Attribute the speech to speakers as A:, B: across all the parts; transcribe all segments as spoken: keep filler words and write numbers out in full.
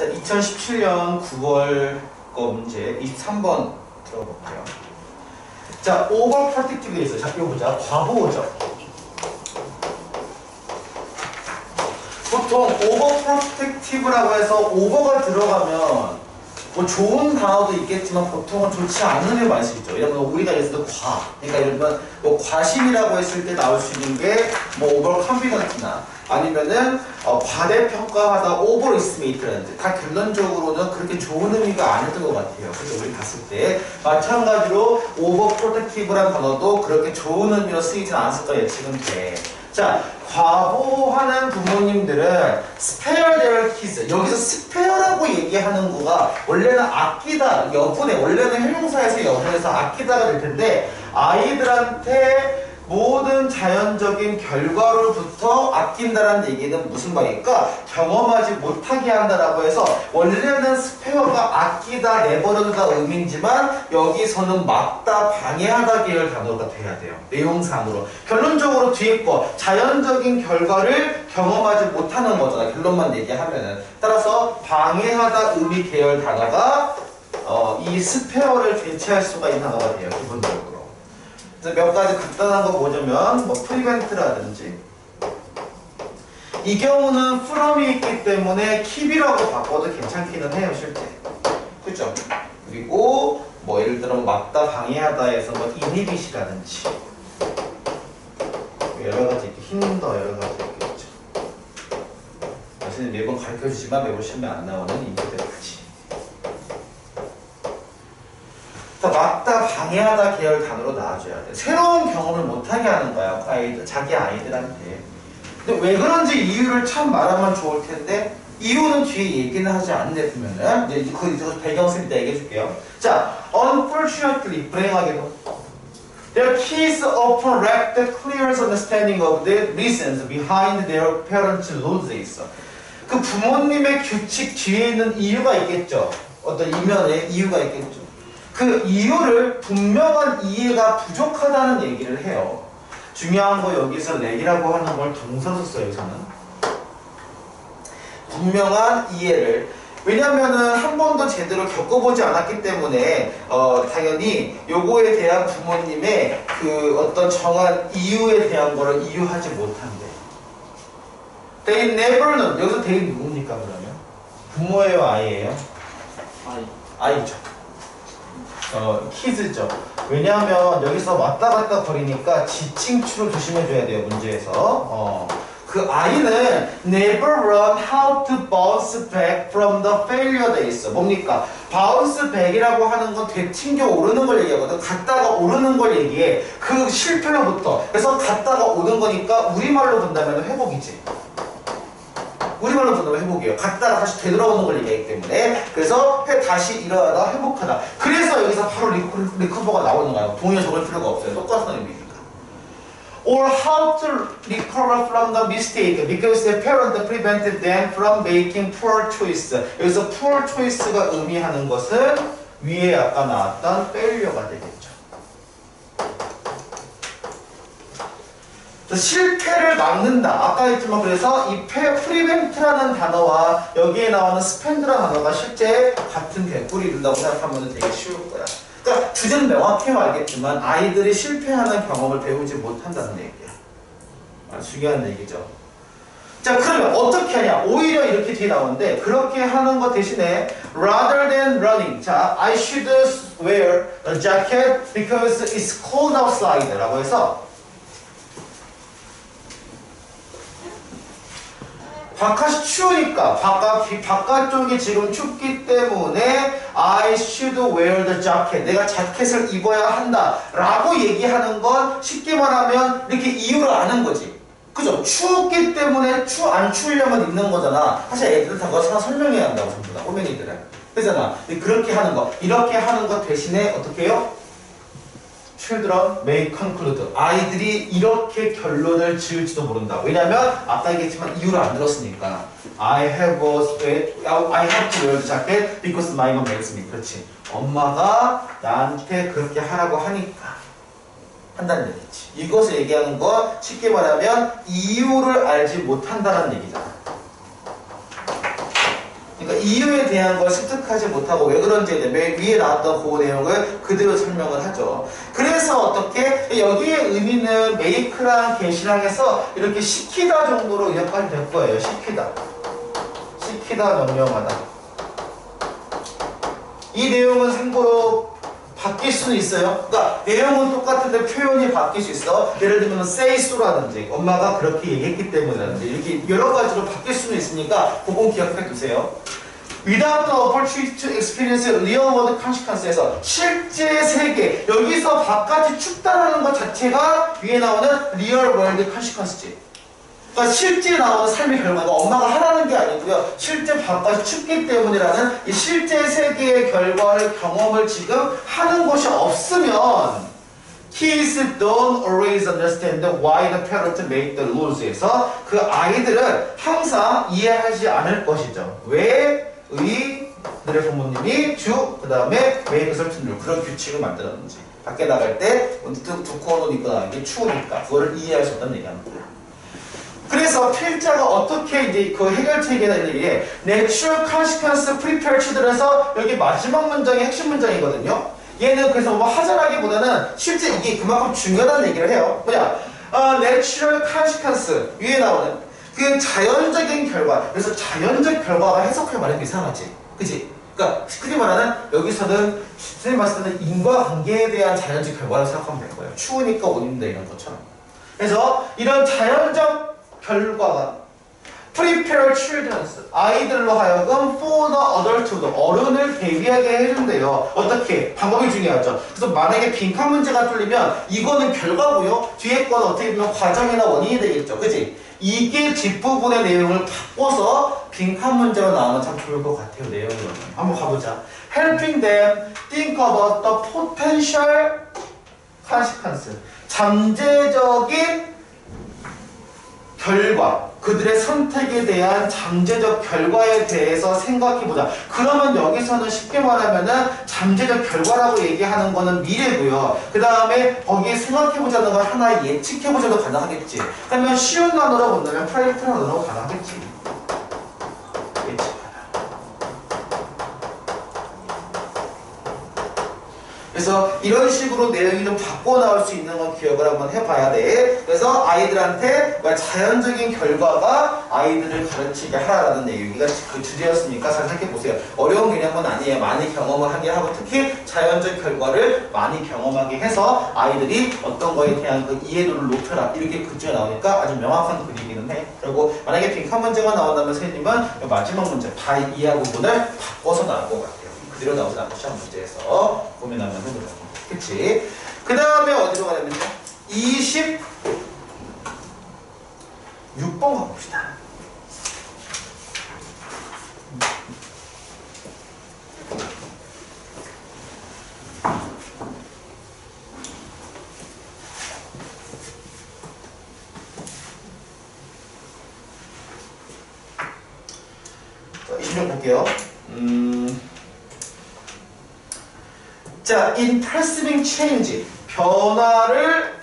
A: 자, 이천십칠 년 구월 거 문제 이십삼 번 들어볼게요. 자, over protective에 있어요. 자, 이거 보자. 과보호죠. 보통 over protective라고 해서 over가 들어가면 뭐 좋은 단어도 있겠지만 보통은 좋지 않은 게 많이 쓰이죠. 이러면 우리가 예를 들어 과, 그러니까 예를 들면 뭐 과심이라고 했을 때 나올 수 있는 게 뭐 over confident나 아니면은 어, 과대평가하다 overestimate라는 뜻. 다 결론적으로는 그렇게 좋은 의미가 아니었던 것 같아요. 그래서 우리 봤을 때 마찬가지로 overprotective란 단어도 그렇게 좋은 의미로 쓰이진 않았을 거 예측은 돼. 자, 과보하는 부모님들은 spare their kids. 여기서 spare라고 얘기하는 거가 원래는 아끼다, 여분의 원래는 형용사에서 여분에서 아끼다가 될 텐데 아이들한테 모든 자연적인 결과로부터 아낀다라는 얘기는 무슨 말일까? 경험하지 못하게 한다라고 해서 원래는 스페어가 아끼다, 내버려두다 의미이지만 여기서는 막다, 방해하다 계열 단어가 돼야 돼요. 내용상으로. 결론적으로 뒤에 거 자연적인 결과를 경험하지 못하는 거잖아. 결론만 얘기하면은. 따라서 방해하다 의미 계열 단어가 어, 이 스페어를 대체할 수가 있는 단어가 돼요. 기본적으로. 몇 가지 간단한 거 보자면 뭐 프리벤트라든지 이 경우는 from이 있기 때문에 keep이라고 바꿔도 괜찮기는 해요 실제. 그죠? 그리고 뭐 예를 들어 막다 방해하다에서 뭐 inhibit이라든지 여러 가지 이렇게 힘더 여러 가지 있겠죠. 사실 매번 가르쳐 주지만 매번 시험에 안 나오는 인기들까지. 막다, 방해하다 계열 단어로 나와줘야 돼. 새로운 경험을 못하게 하는 거야, 아이들, 자기 아이들한테. 근데 왜 그런지 이유를 참 말하면 좋을 텐데, 이유는 뒤에 얘기는 하지 않네, 보면은. 이제 그, 이제 배경 쓸 때 얘기해 줄게요. 자, unfortunately, 불행하게도. Their kids often lack the clear understanding of the reasons behind their parents' losses. 그 부모님의 규칙 뒤에 있는 이유가 있겠죠. 어떤 이면에 이유가 있겠죠. 그 이유를 분명한 이해가 부족하다는 얘기를 해요. 중요한 거 여기서 렉이라고 하는 걸 동사로 써요. 여기서는 분명한 이해를. 왜냐면은 한 번도 제대로 겪어보지 않았기 때문에 어, 당연히 요거에 대한 부모님의 그 어떤 정한 이유에 대한 거를 이유하지 못한대. They never know. 여기서 they 누굽니까 그러면? 부모예요, 아이예요?
B: 아이.
A: 아이죠. 어, 키즈죠. 왜냐하면 여기서 왔다 갔다 거리니까 지칭추를 조심해줘야 돼요, 문제에서. 어. 그 아이는 never learn how to bounce back from the failure 돼 있어. 뭡니까? bounce back이라고 하는 건 되튕겨 오르는 걸 얘기하거든. 갔다가 오르는 걸 얘기해. 그 실패로부터. 그래서 갔다가 오는 거니까 우리말로 본다면 회복이지. 우리말로 본다면 회복이에요. 갔다가 다시 되돌아오는 걸 얘기하기 때문에. 그래서 회 다시 일어나다 회복하다. 그래서 여기서 바로 리커, 리커버가 나오는 거예요. 동의어 적을 필요가 없어요. 똑같은 의미니까. Or how to recover from the mistake because the parent prevented them from making poor choice. 여기서 poor choice가 의미하는 것은 위에 아까 나왔던 failure가 되겠죠. 실패를 막는다. 아까 했지만 그래서 이 프리벤트라는 단어와 여기에 나오는 스펜드라는 단어가 실제 같은 개꿀이 이룬다고 생각하면 되게 쉬울 거야. 그러니까 주제는 명확히 알겠지만 아이들이 실패하는 경험을 배우지 못한다는 얘기야. 아, 중요한 얘기죠. 자, 그러면 어떻게 하냐? 오히려 이렇게 뒤에 나오는데 그렇게 하는 것 대신에 rather than running. 자, I should wear a jacket because it's cold outside 라고 해서 바깥이 추우니까 바깥, 바깥쪽이 지금 춥기 때문에 I should wear the jacket. 내가 자켓을 입어야 한다 라고 얘기하는 건 쉽게 말하면 이렇게 이유를 아는 거지. 그죠? 추웠기 때문에 추, 안 추우려면 입는 거잖아. 사실 애들은 다 그거 설명해야 한다고 전부 다 꼬맹이들은. 그잖아. 그렇게 하는 거. 이렇게 하는 거 대신에 어떻게 해요? Children may conclude. 아이들이 이렇게 결론을 지을지도 모른다. 왜냐면 아까 얘기했지만 이유를 안 들었으니까. I have a, I have to wear the jacket because my mom makes me. 그렇지. 엄마가 나한테 그렇게 하라고 하니까 한다는 얘기지. 이것을 얘기하는 거 쉽게 말하면 이유를 알지 못한다는 얘기잖아. 그러니까 이유에 대한 걸 습득하지 못하고 왜 그런지에 대해 맨 위에 나왔던 그 내용을 그대로 설명을 하죠. 그래서 어떻게 여기에 의미는 make랑 get이랑 해서 이렇게 시키다 정도로 이해하면 될 거예요. 시키다. 시키다, 명령하다. 이 내용은 참고로 바뀔 수는 있어요. 그러니까 내용은 똑같은데 표현이 바뀔 수 있어. 예를 들면 say so라든지 엄마가 그렇게 얘기했기 때문이라든지 이렇게 여러 가지로 바뀔 수는 있으니까 그건 기억해 두세요. Without the opportunity to experience real world consequence에서 실제 세계 여기서 바깥이 춥다라는 것 자체가 위에 나오는 real world consequence지. 그러니까 실제 나오는 삶의 결과가 엄마가 하라는 게 아니고요. 실제 바깥이 춥기 때문이라는 이 실제 세계의 결과를 경험을 지금 하는 것이 없으면 Kids don't always understand why the parents make the rules에서 그 아이들은 항상 이해하지 않을 것이죠. 왜 의들의 부모님이 주, 그 다음에 make certain rule 그런 규칙을 만들었는지 밖에 나갈 때 두꺼운 옷 입고 나가는 게 추우니까 그거를 이해할 수 없다는 얘기합니다. 그래서 필자가 어떻게 이제 그 해결책이나 이런 게 natural consequence prepare children에서 여기 마지막 문장이 핵심 문장이거든요. 얘는 그래서 뭐 하자라기보다는 실제 이게 그만큼 중요하다는 얘기를 해요. 뭐냐? 어, natural consequence 위에 나오는 그 자연적인 결과. 그래서 자연적 결과가 해석해 말하면 이상하지, 그지? 그러니까 흔히 말하는 여기서는 선생님 봤을 때는 인과관계에 대한 자연적 결과를 생각하면 될 거예요. 추우니까 옷 입는다 이런 것처럼. 그래서 이런 자연적 결과가 prepare children 아이들로 하여금 for the adulthood 어른을 대비하게 해준대요. 어떻게? 방법이 중요하죠. 그래서 만약에 빈칸 문제가 뚫리면 이거는 결과고요. 뒤에 거는 어떻게 보면 과정이나 원인이 되겠죠. 그치? 이게 뒷부분의 내용을 바꿔서 빈칸 문제로 나오면 참 좋을 것 같아요. 내용을 한번 가보자. Helping them think about the potential consequence 잠재적인 결과, 그들의 선택에 대한 잠재적 결과에 대해서 생각해보자. 그러면 여기서는 쉽게 말하면은 잠재적 결과라고 얘기하는 거는 미래고요. 그 다음에 거기에 생각해보자는 걸 하나 예측해보자도 가능하겠지. 그러면 쉬운 단어로 본다면 프라이빗 단어로 가능하겠지. 예측. 그래서 이런 식으로 내용이 좀 바꿔 나올 수 있는 건 기억을 한번 해봐야 돼. 그래서 아이들한테 자연적인 결과가 아이들을 가르치게 하라라는 내용이가 그 주제였으니까 잘 생각해보세요. 어려운 개념은 아니에요. 많이 경험을 하게 하고 특히 자연적 결과를 많이 경험하게 해서 아이들이 어떤 거에 대한 그 이해도를 높여라. 이렇게 글자가 나오니까 아주 명확한 그림이기는 해. 그리고 만약에 빈칸 문제가 나온다면 선생님은 마지막 문제 다 이해하고 부분을 바꿔서 나올 것 같아요. 그대로 나오지 않고 시험 문제에서 고민하면 해보자. 그치? 그 다음에 어디로 가냐면요. 이십육 번 가봅시다. 이십육 볼게요. 음. 자, in perceiving change, 변화를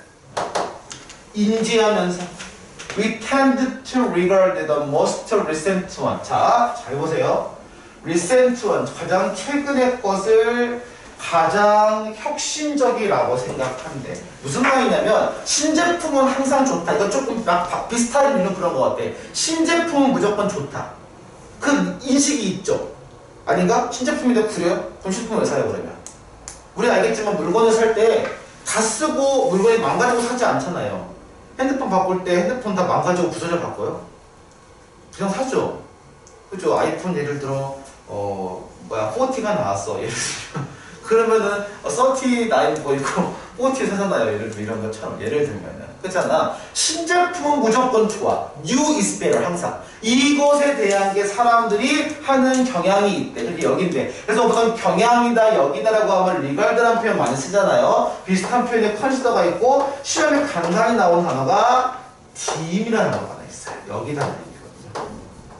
A: 인지하면서 we tend to regard the most recent one. 자, 잘 보세요. recent one, 가장 최근의 것을 가장 혁신적이라고 생각한대. 무슨 말이냐면 신제품은 항상 좋다. 이거 조금 막 비슷하게 있는 그런 것 같아. 신제품은 무조건 좋다. 그 인식이 있죠. 아닌가? 신제품인데 구려요? 그럼 신제품을 왜 사요 그러면? 우리는 알겠지만 물건을 살 때 다 쓰고 물건이 망가지고 사지 않잖아요. 핸드폰 바꿀 때 핸드폰 다 망가지고 부서져 바꿔요? 그냥 사죠. 그죠? 아이폰 예를 들어 어 뭐야 사십가 나왔어. 예를 들면 그러면은 삼십구 보이고 사십 사잖아요. 예를 들면 이런 것처럼 예를 들면은 그렇잖아. 신제품은 무조건 좋아. New is better 항상. 이것에 대한 게 사람들이 하는 경향이 있대. 그게 여기인데. 그래서 우선 경향이다 여기다라고 하면 regard라는 표현 많이 쓰잖아요. 비슷한 표현에 consider가 있고 시험에 간간히 나온 단어가 deem이라는 단어가 하나 있어요. 여기다는 얘기거든요.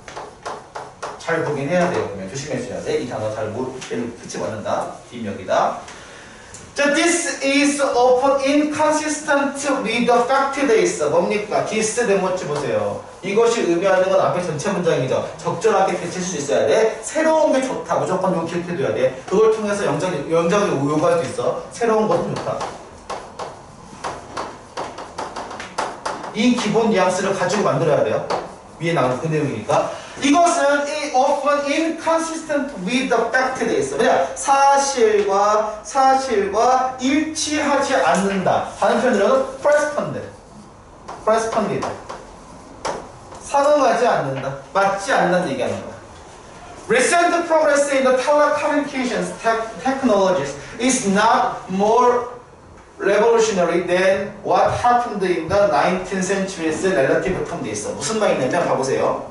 A: 잘 보긴 해야 돼요. 그러면 조심해줘야 돼. 이 단어 잘 모르, 얘를 그치 맞는다. deem 여기다. 자, this is often inconsistent with the fact days. 뭡니까? this 대모치 보세요. 이것이 의미하는 건 앞에 전체 문장이죠. 적절하게 대체할 수 있어야 돼. 새로운 게 좋다. 무조건 이거 기억해둬야 돼. 그걸 통해서 영장, 영장을 요구할 수 있어. 새로운 것은 좋다. 이 기본 뉘앙스를 가지고 만들어야 돼요. 위에 나오는 그 내용이니까. 이것은 often inconsistent with the fact days. 그냥 사실과 사실과 일치하지 않는다. 다른 표현으로는 correspond. correspond. 상응하지 않는다. 맞지 않는다 얘기하는 거야. Recent progress in the telecommunications technologies is not more revolutionary than what happened in the nineteenth century's relative term days. 무슨 말이냐면 봐보세요.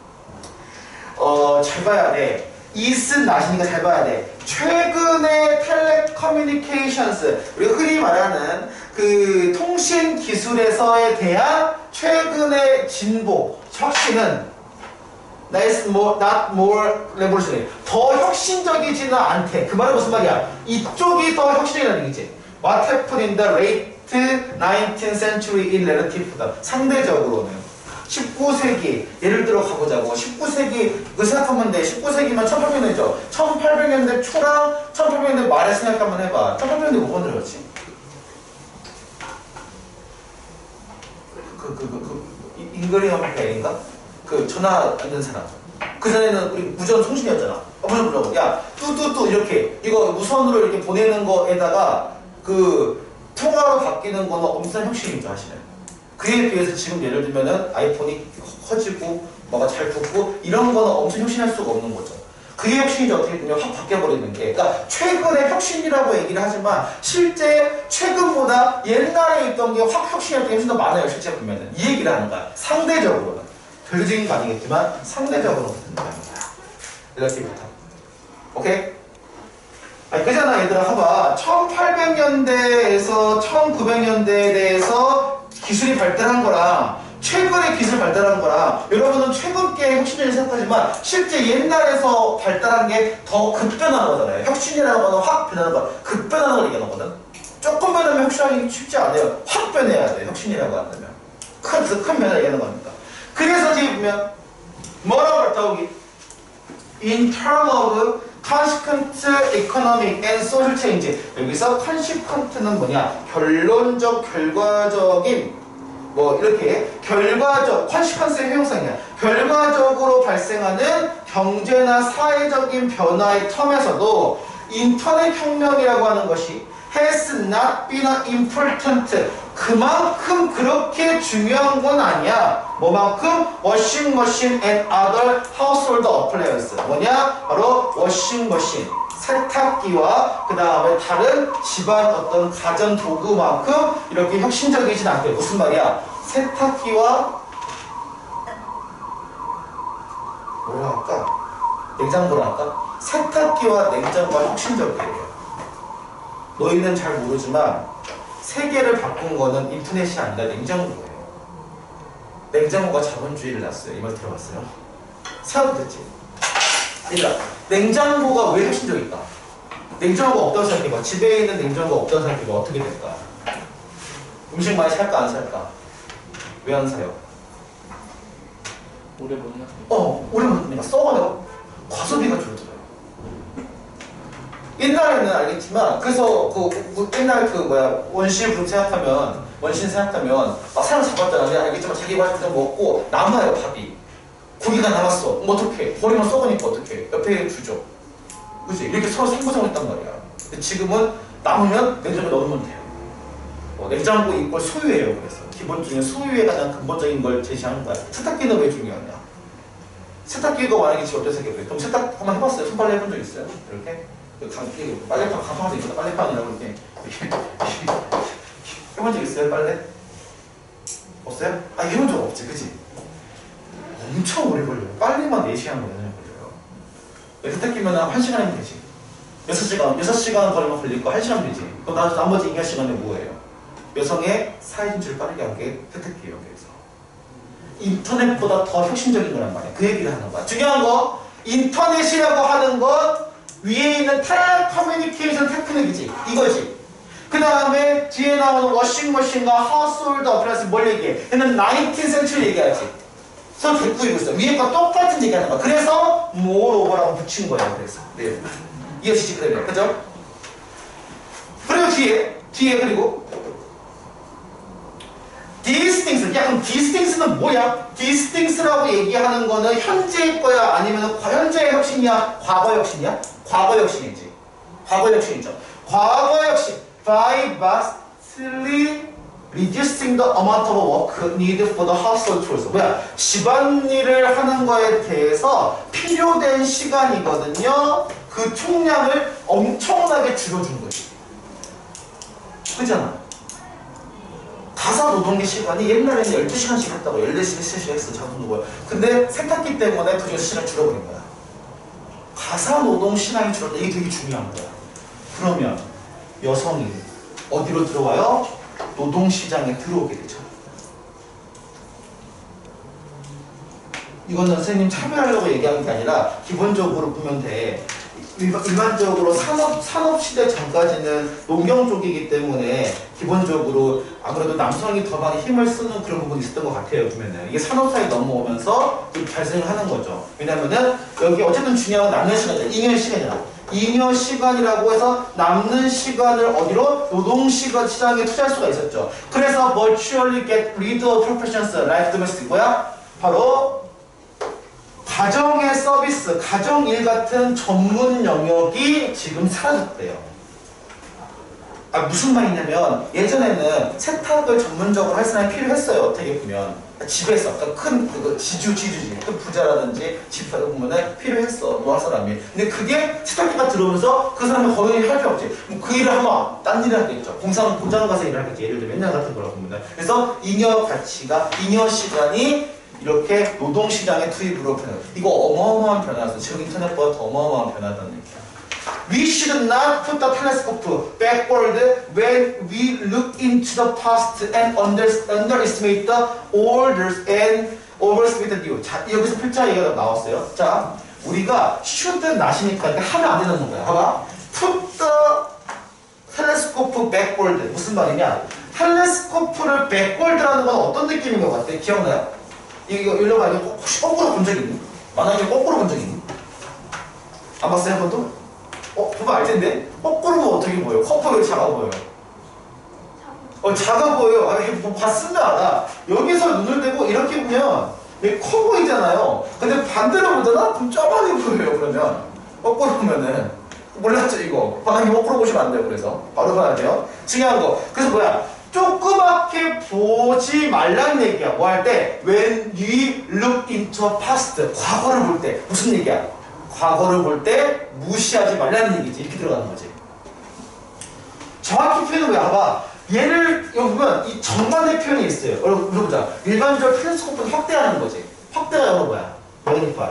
A: 어, 잘 봐야 돼. is은 나시니까 잘 봐야 돼. 최근의 텔레커뮤니케이션스, 우리가 흔히 말하는 그 통신 기술에서에 대한 최근의 진보, 혁신은 not more, not more revolutionary. 더 혁신적이지는 않대. 그 말은 무슨 말이야? 이쪽이 더 혁신적이라는 얘기지. What happened in the late nineteenth century in relative term. 상대적으로는. 십구 세기, 예를 들어 가보자고. 십구 세기, 그 생각하면 돼. 십구 세기면 천팔백 년이죠. 천팔백 년대 초랑 천팔백 년대 말에 생각 한번 해봐. 천팔백 년대 뭐 만들었지? 그, 그, 그, 그, 잉그리엄 벨인가? 그, 전화 받는 사람. 그 전에는 우리 무전 통신이었잖아. 아, 무전 불러고. 야, 뚜뚜뚜, 이렇게. 이거 무선으로 이렇게 보내는 거에다가 그, 통화로 바뀌는 거는 엄청난 혁신인 줄 아시나요? 그에 비해서 지금 예를 들면은 아이폰이 커지고 뭐가 잘 붙고 이런 거는 엄청 혁신할 수가 없는 거죠. 그게 혁신이지 어떻게 보면 확 바뀌어버리는 게, 그러니까 최근의 혁신이라고 얘기를 하지만 실제 최근보다 옛날에 있던 게 확 혁신할 게 훨씬 더 많아요. 실제 보면은 이 얘기를 하는 거야. 상대적으로는 별적인 거 아니겠지만 상대적으로 된다는 거야. 릴러티브부터. 오케이? 아니 그잖아 얘들아. 봐봐. 천팔백 년대에서 천구백 년대에 대해서 기술이 발달한 거랑 최근에 기술 발달한 거랑 여러분은 최근 게 혁신적인 생각하지만 실제 옛날에서 발달한 게 더 급변하는 거잖아요. 혁신이라는 거는 확 변하는 거, 급변하는 걸 얘기하는 거거든. 조금 변하면 혁신하기 쉽지 않아요. 확 변해야 돼. 혁신이라고 한다면 큰, 큰 변화를 얘기하는 겁니다. 그래서 지금 보면 뭐라고 더욱이 in terms of consequent economic and social change. 여기서 consequent는 뭐냐? 결론적, 결과적인 뭐 이렇게 결과적, consequence의 형용사이냐? 결과적으로 발생하는 경제나 사회적인 변화의 텀에서도 인터넷 혁명이라고 하는 것이 has not been important. 그만큼 그렇게 중요한 건 아니야. 뭐만큼? washing machine and other household appliances. 뭐냐? 바로 washing machine, 세탁기와 그 다음에 다른 집안 어떤 가전 도구만큼 이렇게 혁신적이진 않대. 무슨 말이야? 세탁기와 뭐라 할까? 냉장고라 할까? 세탁기와 냉장고가 혁신적이에요. 너희는 잘 모르지만 세계를 바꾼 거는 인터넷이 아니라 냉장고예요. 냉장고가 자본주의를 낳았어요. 이 말 들어봤어요? 생각됐지? 그러니까 냉장고가 왜 혁신적일까? 냉장고가 없다고 생각해봐. 집에 있는 냉장고가 없다고 생각해봐. 어떻게 될까? 음식 많이 살까 안 살까? 왜 안 사요?
B: 오래 못 나.
A: 어, 오래 못 나니까 썩어요. 과소비가 줄어들어요. 옛날에는 알겠지만, 그래서 그, 그 옛날 그 뭐야 원신 그룹 생각하면 원신 생각하면 막 사람 잡았잖아. 내가 알겠지만 자기 맛을 그냥 먹고 남아요 밥이. 고기가 남았어. 뭐 어떡해? 버리면 썩으니까 어떡해? 옆에 주죠. 그치? 이렇게 서로 상부상했단 말이야. 근데 지금은 남으면 냉장고에 넣으면 돼요. 어, 냉장고 이걸 소유예요. 그래서 기본적인 소유에 가장 근본적인 걸 제시하는 거야. 세탁기는 왜 중요하냐? 세탁기가 만약에 지금 어떻게 생각해? 그럼 세탁 한번 해봤어요? 손빨래 해본 적 있어요? 이렇게? 그 강, 빨래판 간판에서 있거든. 빨래판이라고 이렇게 이렇게 해본 적 있어요? 빨래? 없어요? 아 해본 적 없지, 그치? 엄청 오래 걸려요. 빨래만 네 시간 걸려요. 세탁기면 한 시간이면 되지. 여섯 시간, 여섯 시간 걸리면 걸릴 거 한 시간 되지. 그럼 나, 나머지 이 시간에 뭐예요? 여성의 사회 진출을 빠르게 한 게 세탁기예요. 그래서 인터넷보다 더 혁신적인 거란 말이야. 그 얘기를 하는 거야. 중요한 거, 인터넷이라고 하는 건 위에 있는 텔레커뮤니케이션 테크닉이지. 이거지. 그 다음에 뒤에 나오는 워싱머신과 household appliance 뭘 얘기해? 얘는 나인틴 센츄리 얘기하지. 그래서 데리고 있어. 위에 거 똑같은 얘기하는 거야. 그래서 moreover라고 붙인 거야. 그래서 네. 이어지지 그러면 그죠? 그리고 뒤에 뒤에 그리고 these things. 야 그럼 these things는 뭐야? these things라고 얘기하는 거는 현재의 거야? 아니면 현재의 혁신이야? 과거 혁신이야? 과거 혁신이지. 과거 혁신이죠. 과거 혁신. by vastly reducing the amount of work needed for the household chores. 뭐야? 집안일을 하는 거에 대해서 필요된 시간이거든요. 그 총량을 엄청나게 줄여준 거지. 그잖아. 가사 노동의 시간이 옛날에는 열두 시간씩 했다고. 열네 시간씩 했어. 자동 노동. 근데 세탁기 때문에 그 중에서 시간을 줄여버린 거야. 가사 노동 시간이 줄었다. 이게 되게 중요한 거야. 그러면 여성이 어디로 들어와요? 노동시장에 들어오게 되죠. 이거는 선생님 차별하려고 얘기하는 게 아니라 기본적으로 보면 돼. 일반, 일반적으로 산업, 산업시대 전까지는 농경 쪽이기 때문에 기본적으로 아무래도 남성이 더 많이 힘을 쓰는 그런 부분이 있었던 것 같아요. 보면은 이게 산업사에 넘어오면서 발생하는 거죠. 왜냐면은 여기 어쨌든 중요한 건 남는 시간이잖아. 잉여 시간이라. 잉여 시간이라고 해서 남는 시간을 어디로? 노동시간 시장에 투자할 수가 있었죠. 그래서 virtually get rid of professions like domestic. 뭐야? 바로 가정의 서비스, 가정일 같은 전문 영역이 지금 사라졌대요. 아, 무슨 말이냐면 예전에는 세탁을 전문적으로 할 사람이 필요했어요. 어떻게 보면 집에서 그러니까 큰 그 지주, 지주지, 큰 부자라든지 집에 보면은 필요했어. 뭐 할 사람이. 근데 그게 세탁기가 들어오면서 그 사람이 거의 할 필요 없지. 그 일을 하면 딴 일을 하겠죠. 공장 공장 가서 일을 하겠지. 예를 들면 옛날 같은 거라고 보면. 그래서 잉여 가치가, 잉여 시간이 이렇게 노동시장의 투입으로 변화. 이거 어마어마한 변화였어. 지금 인터넷보다 더 어마어마한 변화다는 얘기야. We should not put the telescope backward when we look into the past and under, underestimate the orders and overestimate the new. 자, 여기서 필자 얘기가 나왔어요. 자, 우리가 should not이니까 하면 안 되는 거야. 봐봐. Put the telescope backward. 무슨 말이냐? 텔레스코프를 backward라는 건 어떤 느낌인 것 같아? 기억나요? 이거 일로 봐. 이거 혹시 거꾸로 본 적 있니? 만약에 거꾸로 본 적 있니? 안 봤어요? 한 번도? 어? 보면 알 텐데? 거꾸로 보면 어떻게 보여요? 커프가 왜 작아 보여요? 어, 작아 보여요. 아, 뭐 봤으면 알아. 여기서 눈을 대고 이렇게 보면 되게 커 보이잖아요. 근데 반대로 보잖아? 그럼 쪼만해 보여요, 그러면. 거꾸로 보면은. 몰랐죠, 이거. 방금 거꾸로 보시면 안 돼요, 그래서. 바로 봐야 돼요. 중요한 거. 그래서 뭐야? 조그맣게 보지 말라는 얘기야. 뭐 할 때? When we look into past. 과거를 볼 때. 무슨 얘기야? 과거를 볼 때 무시하지 말라는 얘기지. 이렇게 들어가는 거지. 정확히 표현은 왜? 봐봐. 얘를 여기 보면 이 정반의 표현이 있어요. 여러분 물어보자. 일반적으로 텔레스코프는 확대하는 거지. 확대가 영어로 뭐야? 매그니파이.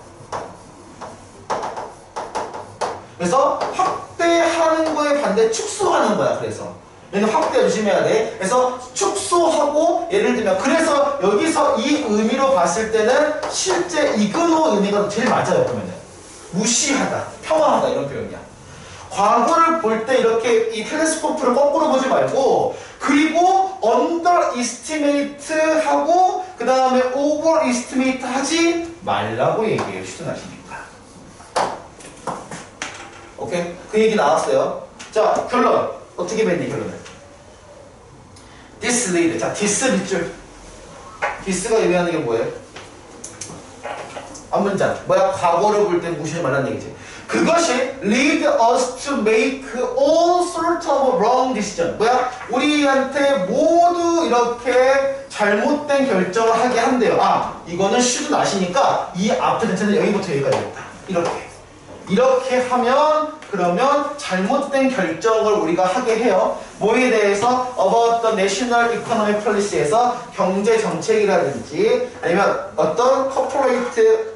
A: 그래서 확대하는 거에 반대 축소하는 거야. 그래서 얘는 확대 조심해야 돼. 그래서 축소하고 예를 들면 그래서 여기서 이 의미로 봤을 때는 실제 이그노 의미가 제일 맞아요. 그러면은 무시하다, 평화하다 이런 표현이야. 과거를 볼 때 이렇게 이 텔레스코프를 거꾸로 보지 말고 그리고 underestimate 하고 그 다음에 overestimate 하지 말라고 얘기해요. 휴전하시니까. 오케이? 그 얘기 나왔어요. 자, 결론. 어떻게 맺니 결론을? This lead. 자, this 밑줄. this가 의미하는 게 뭐예요? 한 문장. 뭐야? 과거를 볼 때 무시하지 말라는 얘기지. 그것이 lead us to make all sort of wrong decision. 뭐야? 우리한테 모두 이렇게 잘못된 결정을 하게 한대요. 아, 이거는 should 아시니까 이 앞에 전체는 여기부터 여기까지였다. 이렇게. 이렇게 하면 그러면 잘못된 결정을 우리가 하게 해요. 뭐에 대해서? About the national economic policy에서 경제 정책이라든지 아니면 어떤 corporate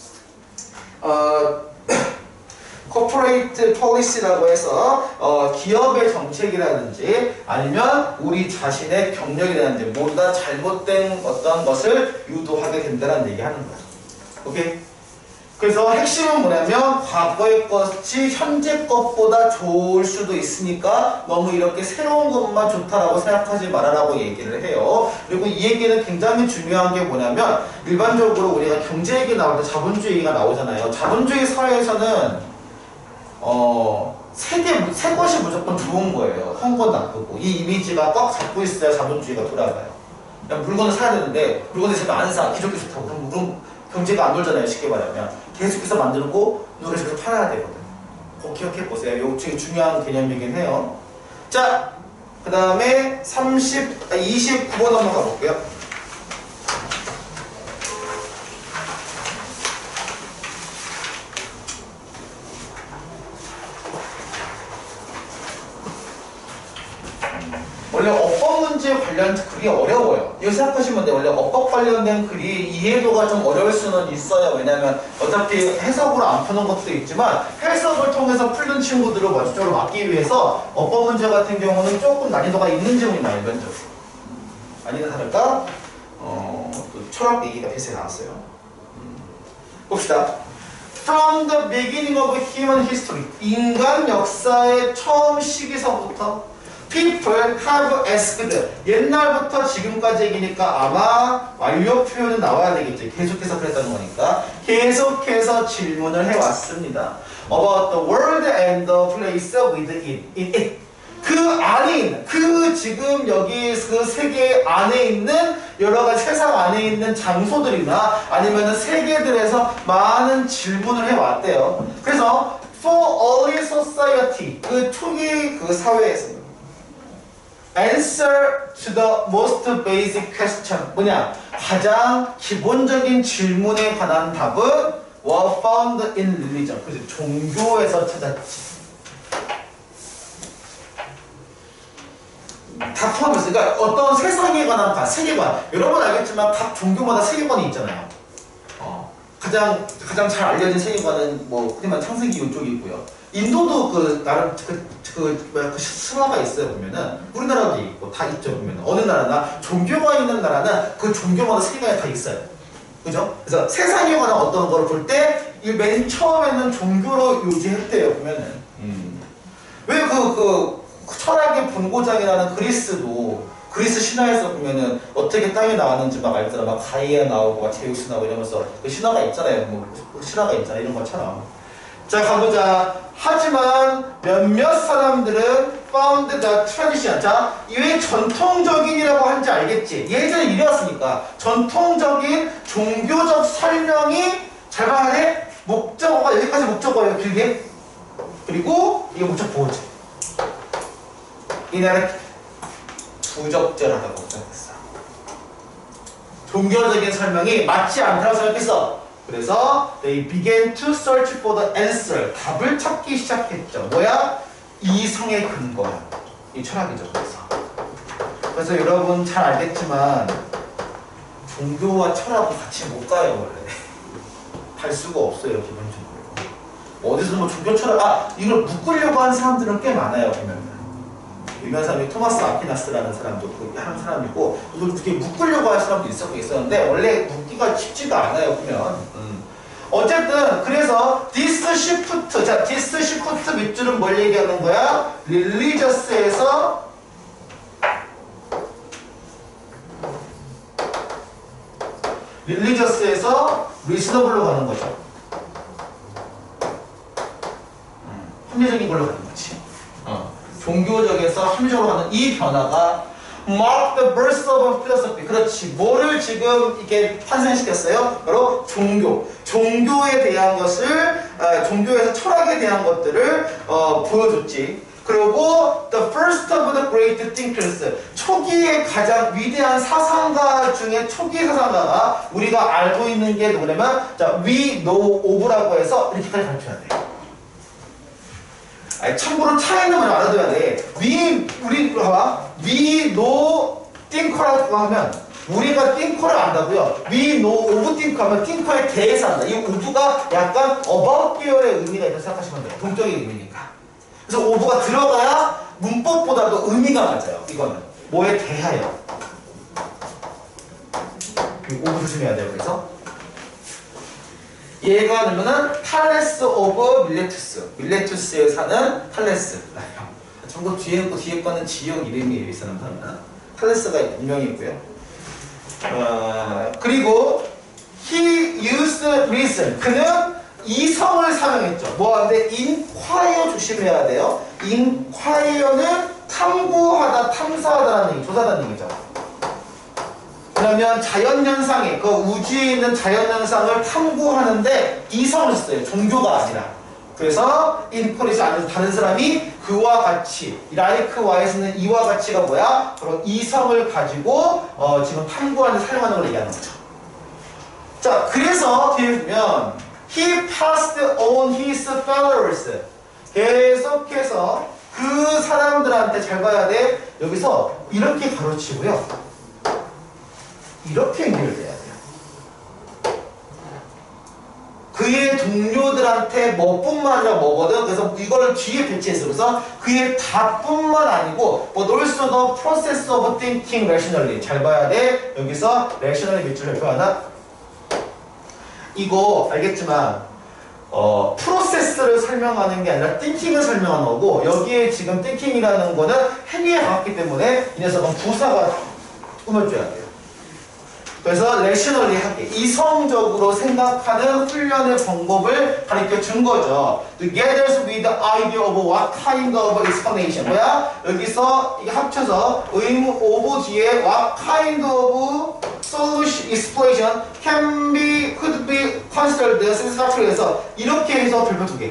A: 어, corporate policy라고 해서 어, 기업의 정책이라든지 아니면 우리 자신의 경력이라든지 모두 다 잘못된 어떤 것을 유도하게 된다는 얘기 하는 거야. 오케이? 그래서 핵심은 뭐냐면 과거의 것이 현재 것보다 좋을 수도 있으니까 너무 이렇게 새로운 것만 좋다라고 생각하지 말아라고 얘기를 해요. 그리고 이 얘기는 굉장히 중요한 게 뭐냐면 일반적으로 우리가 경제 얘기 나올 때 자본주의 얘기가 나오잖아요. 자본주의 사회에서는 어, 새, 개, 새 것이 무조건 좋은 거예요. 헌 건 나쁘고. 이 이미지가 꽉 잡고 있어야 자본주의가 돌아가요. 그냥 물건을 사야 되는데 물건을 제가 안 사. 기존 기술 타고. 그럼, 그럼 경제가 안 돌잖아요. 쉽게 말하면. 계속해서 만들고 노래에서 팔아야 되거든. 꼭 기억해 보세요. 이거 되게 중요한 개념이긴 해요. 자, 그 다음에 삼십, 아, 이십구 번 한번 가볼게요. 원래 어법 문제 관련 글이 어려워요. 이거 생각하시면 돼요. 원래 어법 관련된 글이 이해도가 좀 어려울 수는 있어요. 왜냐면 어차피 해석으로 안 푸는 것도 있지만 해석을 통해서 풀는 친구들을 원칙적으로 막기 위해서 어법 문제 같은 경우는 조금 난이도가 있는 질문이 나요. 일반적으로. 아니나 다를까? 어, 또 철학 얘기가 대세에 나왔어요. 음. 봅시다. From the beginning of human history. 인간 역사의 처음 시기서부터 People have asked. 옛날부터 지금까지 얘기니까 아마 완료 표현은 나와야 되겠죠. 계속해서 그랬다는 거니까. 계속해서 질문을 해왔습니다. About the world and the place with it. in it. 그 안에 있는, 그 지금 여기 그 세계 안에 있는 여러 가지 세상 안에 있는 장소들이나 아니면 세계들에서 많은 질문을 해왔대요. 그래서 For early society. 그 초기 그 사회에서 Answer to the most basic question. 뭐냐? 가장 기본적인 질문에 관한 답은 were found in religion. 그래서 종교에서 찾았지. 다 포함해서. 그러니까 어떤 세상에 관한 다 세계관. 여러분 알겠지만 각 종교마다 세계관이 있잖아요. 어, 가장 가장 잘 알려진 세계관은 뭐 그냥 창세기 이쪽이 있고요. 인도도 그 나름 그, 그 뭐야 그 신화가 있어요. 보면은 우리나라도 있고 다 있죠. 보면 어느 나라나 종교가 있는 나라는 그 종교마다 세계관이 다 있어요. 그죠? 그래서 세상에 관한 어떤 거를 볼 때 이 맨 처음에는 종교로 요지했대요. 보면은 음. 왜 그 그 철학의 본고장이라는 그리스도 그리스 신화에서 보면은 어떻게 땅이 나왔는지 막 알잖아. 막 가이아 나오고 막 제우스 나오고 이러면서 그 신화가 있잖아요. 뭐 신화가 있잖아. 이런 것처럼. 자, 가보자. 하지만 몇몇 사람들은 found the tradition. 자, 왜 전통적인이라고 한지 알겠지? 예전에 이래왔으니까 전통적인 종교적 설명이 잘 봐야 돼. 목적어가 여기까지 목적어예요. 길게. 그리고 이게 목적 보호지. 이날은 부적절하다고 생각했어. 종교적인 설명이 맞지 않다고 생각했어. 그래서 they began to search for the answer. 답을 찾기 시작했죠. 뭐야? 이성의 근거야. 이 철학이죠. 그래서. 그래서 여러분 잘 알겠지만 종교와 철학은 같이 못 가요. 원래. 갈 수가 없어요. 기본적으로. 어디서 뭐 종교 철학 아 이걸 묶으려고 하는 사람들은 꽤 많아요. 보면. 유명한 사람이 토마스 아퀴나스라는 사람도 하는 사람이고 이걸 그렇게 묶으려고 하는 사람도 있었고 있었는데 원래 묶기가 쉽지가 않아요. 보면 음. 어쨌든 그래서 this shift 자 this shift 밑줄은 뭘 얘기하는 거야? religious에서 religious에서 reasonable로 가는 거죠. 음. 합리적인 걸로 가는 거지. 어. 종교적에서 합리적으로 가는 이 변화가 mark the birth of philosophy. 그렇지. 뭐를 지금 이게 탄생시켰어요? 바로 종교. 종교에 대한 것을, 아, 종교에서 철학에 대한 것들을 어, 보여줬지. 그리고 the first of the great thinkers. 초기의 가장 위대한 사상가 중에 초기 사상가가 우리가 알고 있는 게 뭐냐면 자, we know of라고 해서 이렇게까지 가르쳐야 돼. 아니, 참고로 차이는 걸 알아둬야 돼. We, 우리, 봐봐. We know thinker라고 하면 우리가 thinker를 안다고요. We know of thinker 하면 thinker에 대해서 한다. 이 of가 약간 about 계열의 의미가 있다고 생각하시면 돼요. 동적인 의미니까. 그래서 of가 들어가야 문법보다도 의미가 맞아요. 이거는. 뭐에 대하여. of 조심해야 돼요. 그래서 얘가 누구는 탈레스 오브 밀레투스. 밀레투스에 사는 탈레스. 참고 뒤에 있고 뒤에 거는 지역 이름이에요. 이 사람 사람은. 탈레스가 유명이고요. 어, 그리고 he used reason. 그는 이성을 사용했죠. 뭐 하는데 inquire 조심해야 돼요. inquire는 탐구하다, 탐사하다라는 얘기, 조사하다는 얘기죠. 그러면 자연현상에, 그 우주에 있는 자연현상을 탐구하는데 이성을 써요. 종교가 아니라. 그래서 인커리지 않는 다른 사람이 그와 같이, like와 쓰는 이와 같이가 뭐야? 그런 이성을 가지고 어, 지금 탐구하는 사용하는 걸 얘기하는 거죠. 자, 그래서 뒤에 보면 he passed on his followers. 계속해서 그 사람들한테 잘 봐야 돼. 여기서 이렇게 가르치고요. 이렇게 연결돼야 돼요. 그의 동료들한테 뭐뿐만 아니라 뭐거든. 그래서 이걸 뒤에 배치했어. 그래서 그의 다뿐만 아니고 but also the process of thinking rationally. 잘 봐야 돼. 여기서 rationally 몇 줄을 표하나? 이거 알겠지만 어, 프로세스를 설명하는 게 아니라 thinking을 설명하는 거고 여기에 지금 thinking이라는 거는 행위에 가깝기 때문에 이 녀석은 부사가 꾸며줘야 돼요. 그래서 rationally 하게 이성적으로 생각하는 훈련의 방법을 가르쳐 준 거죠. Together with the idea of what kind of explanation. 뭐야? 여기서 이게 합쳐서 의무 of 뒤에 what kind of solution explanation can be could be considered satisfactory 해서 이렇게 해서 별표 두 개.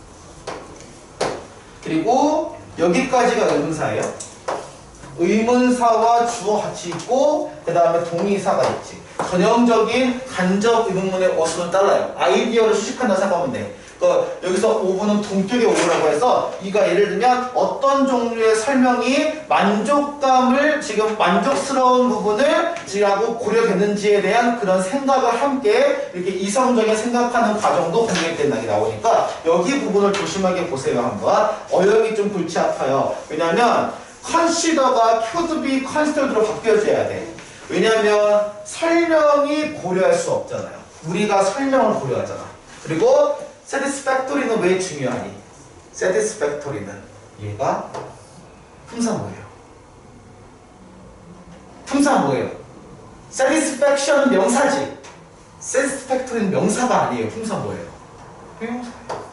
A: 그리고 여기까지가 의문사예요. 의문사와 주어 같이 있고 그 다음에 동의사가 있지. 전형적인 간접 의문문의 어순은 달라요. 아이디어를 수식한다고 생각하면 돼. 그 여기서 오브는 동격의 오브라고 해서 이가 예를 들면 어떤 종류의 설명이 만족감을 지금 만족스러운 부분을 지라고 고려됐는지에 대한 그런 생각을 함께 이렇게 이성적인 생각하는 과정도 공개된다고 나오니까 여기 부분을 조심하게 보세요. 한번 어역이 좀 골치 아파요. 왜냐하면 consider가 could be considered로 바뀌어져야 돼. 왜냐하면 설명이 고려할 수 없잖아요. 우리가 설명을 고려하잖아. 그리고 satisfactory는 왜 중요하니? satisfactory는 얘가 품사 뭐예요? 품사 뭐예요? satisfaction은 명사지. satisfactory는 명사가 아니에요. 품사 뭐예요? 형용사예요.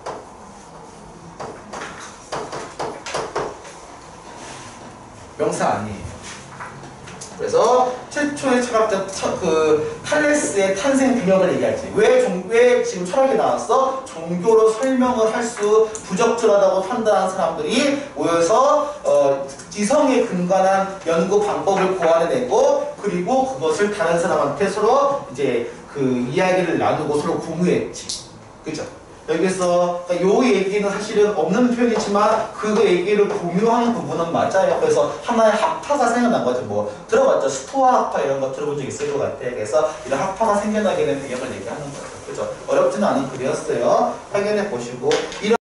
A: 명사 아니에요. 그래서 최초의 철학자 그 탈레스의 탄생 근역을 얘기할지 왜, 종, 왜 지금 철학이 나왔어? 종교로 설명을 할 수 부적절하다고 판단한 사람들이 모여서 어, 이성에 근간한 연구 방법을 고안해내고 그리고 그것을 다른 사람한테 서로 이제 그 이야기를 나누고 서로 공유했지. 그죠? 여기서 요 얘기는 사실은 없는 표현이지만 그 얘기를 공유하는 부분은 맞아요. 그래서 하나의 학파가 생겨난 거죠. 뭐 들어봤죠? 스토아 학파 이런 거 들어본 적 있을 것 같아. 그래서 이런 학파가 생겨나게 된 배경을 얘기하는 거죠. 그죠? 어렵지는 않은 글이었어요. 확인해 보시고 이런